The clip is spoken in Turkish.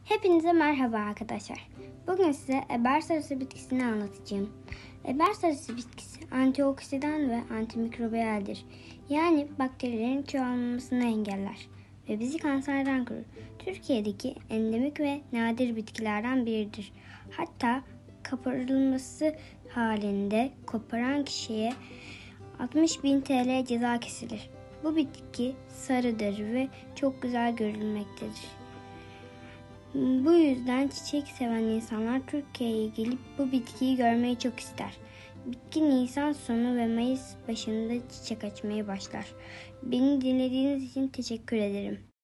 Hepinize merhaba arkadaşlar. Bugün size eber sarısı bitkisini anlatacağım. Eber sarısı bitkisi antioksidan ve antimikrobiyaldir. Yani bakterilerin çoğalmasını engeller ve bizi kanserden korur. Türkiye'deki endemik ve nadir bitkilerden biridir. Hatta koparılması halinde koparan kişiye 60.000 TL ceza kesilir. Bu bitki sarıdır ve çok güzel görülmektedir. Bu yüzden çiçek seven insanlar Türkiye'ye gelip bu bitkiyi görmeyi çok ister. Bitki Nisan sonu ve Mayıs başında çiçek açmaya başlar. Beni dinlediğiniz için teşekkür ederim.